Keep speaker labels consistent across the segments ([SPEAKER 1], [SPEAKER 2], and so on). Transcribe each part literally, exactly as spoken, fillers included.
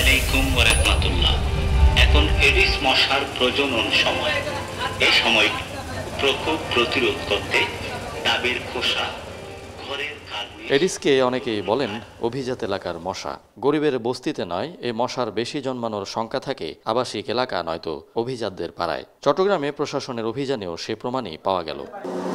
[SPEAKER 1] আলাইকুম ওয়া রাহমাতুল্লাহ। এখন এডিস মশার প্রজনন সময়। এই সময় প্রকোপ প্রতিরোধ করতে ডাবের খোসা ঘরের কার্নিশ।
[SPEAKER 2] এডিসকে অনেকেই বলেন অভিজাত এলাকার মশা। গরিবের বস্তিতে নয়, এ মশার বেশি জন্মানোর শঙ্কা থাকে আবাসিক এলাকা নয়তো অভিজাতদের পাড়ায়। চট্টগ্রামে প্রশাসনের অভিযানেও সে প্রমাণই পাওয়া গেল।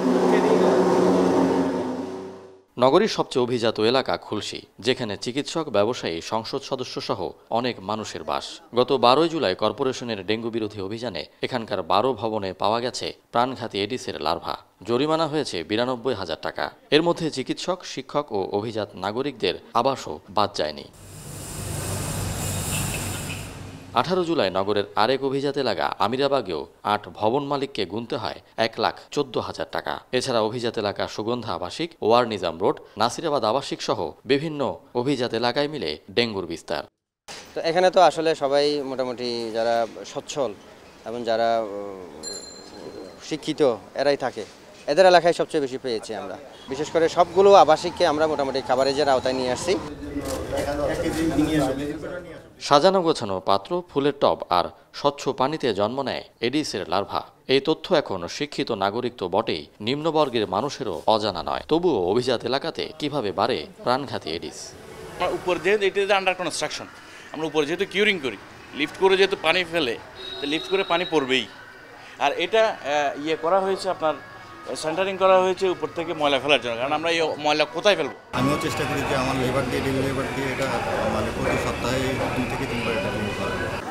[SPEAKER 2] নগরীর সবচেয়ে অভিজাত এলাকা খুলশী, যেখানে চিকিৎসক, ব্যবসায়ী, সংসদ সদস্য সহ অনেক মানুষের বাস। গত বারোই জুলাই কর্পোরেশনের ডেঙ্গু বিরোধী অভিযানে এখানকার বারো ভবনে পাওয়া গেছে প্রাণঘাতী এডিসের লার্ভা। জরিমানা হয়েছে বিরানব্বই হাজার টাকা। এর মধ্যে চিকিৎসক, শিক্ষক ও অভিজাত নাগরিকদের আবাসও বাদ যায়নি। আঠারো জুলাই নগরের আরেক অভিজাত এলাকা আমিরাবাগেও আট ভবন মালিককে গুনতে হয় এক লাখ চোদ্দ হাজার টাকা। এছাড়া অভিজাত এলাকা সুগন্ধা আবাসিক, ওয়ার নিজাম রোড, নাসিরাবাদ আবাসিক সহ বিভিন্ন অভিজাত এলাকায় মিলে ডেঙ্গুর বিস্তার।
[SPEAKER 3] তো এখানে তো আসলে সবাই মোটামুটি যারা সচ্ছল এবং যারা শিক্ষিত এরাই থাকে। এদের এলাকায় সবচেয়ে বেশি পেয়েছি আমরা। বিশেষ করে সবগুলো আবাসিককে আমরা মোটামুটি খাবারের আওতায় নিয়ে আসছি।
[SPEAKER 2] সাজানো গোছানো পাত্র, ফুলের টব আর স্বচ্ছ পানিতে জন্ম নেয় এডিসের লার্ভা। এই তথ্য এখন শিক্ষিত নাগরিক তো বটেই, নিম্নবর্গের মানুষেরও অজানা নয়। তবুও অভিজাত এলাকাতে কিভাবে বাড়ে প্রাণঘাতী এডিস?
[SPEAKER 4] উপর যেহেতু এটা আন্ডার কনস্ট্রাকশন, আমরা উপরে যেহেতু কিউরিং করি, লিফট করে যেহেতু পানি ফেলে, তো লিফট করে পানি পড়বেই। আর এটা ইয়ে করা হয়েছে, আপনার সেন্টারিং করা হয়েছে উপর থেকে ময়লা ফেলার জন্য। কারণ আমরা এই ময়লা কোথায় ফেলবো?
[SPEAKER 5] আমিও চেষ্টা করি যে আমার লেবার দিয়ে ডেলি লেবার দিয়ে এটা মানে প্রতি সপ্তাহে দুই থেকে তিনবার এটা ক্লিন করা।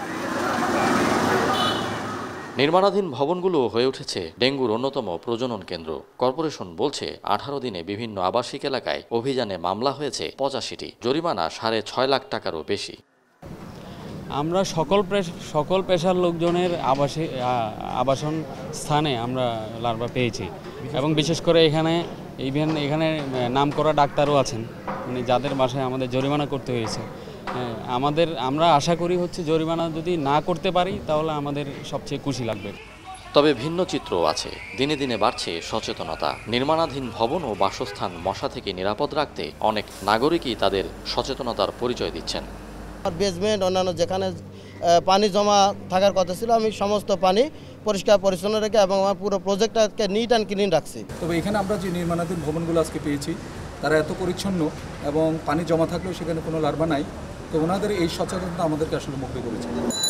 [SPEAKER 2] নির্মাণাধীন ভবনগুলো হয়ে উঠেছে ডেঙ্গুর অন্যতম প্রজনন কেন্দ্র। কর্পোরেশন বলছে আঠারো দিনে বিভিন্ন আবাসিক এলাকায় অভিযানে মামলা হয়েছে পঁচাশিটি, জরিমানা সাড়ে ছয় লাখ টাকারও বেশি।
[SPEAKER 6] আমরা সকল সকল পেশার লোকজনের আবাসে আবাসন স্থানে আমরা লার্ভা পেয়েছি এবং বিশেষ করে এখানে ইভেন এখানে নামকরা ডাক্তারও আছেন, মানে যাদের বাসায় আমাদের জরিমানা করতে হয়েছে। আমাদের আমরা আশা করি হচ্ছে জরিমানা যদি না করতে পারি তাহলে আমাদের সবচেয়ে খুশি লাগবে।
[SPEAKER 2] তবে ভিন্ন চিত্রও আছে। দিনে দিনে বাড়ছে সচেতনতা। নির্মাণাধীন ভবন ও বাসস্থান মশা থেকে নিরাপদ রাখতে অনেক নাগরিকই তাদের সচেতনতার পরিচয় দিচ্ছেন।
[SPEAKER 7] বেসমেন্ট অন্যান্য যেখানে পানি জমা থাকার কথা ছিল, আমি সমস্ত পানি পরিষ্কার পরিচ্ছন্ন রেখে এবং আমার পুরো প্রজেক্টটাকে নিট অ্যান্ড ক্লিন রাখছি।
[SPEAKER 8] তবে এখানে আমরা যে নির্মাণাধীন ভবনগুলো আজকে পেয়েছি তারা এত পরিচ্ছন্ন এবং পানি জমা থাকলেও সেখানে কোনো লার্ভা নাই। তো ওনাদের এই সচেতনতা আমাদেরকে আসলে মুগ্ধ করেছে।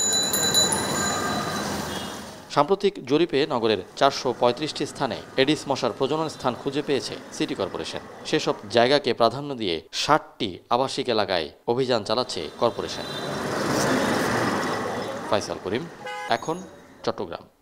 [SPEAKER 2] সাম্প্রতিক জরিপে নগরের চারশো পঁয়ত্রিশটি স্থানে এডিস মশার প্রজনন স্থান খুঁজে পেয়েছে সিটি কর্পোরেশন। সেসব জায়গাকে প্রাধান্য দিয়ে ষাটটি আবাসিক এলাকায় অভিযান চালাচ্ছে কর্পোরেশন। ফাইসাল করিম, এখন চট্টগ্রাম।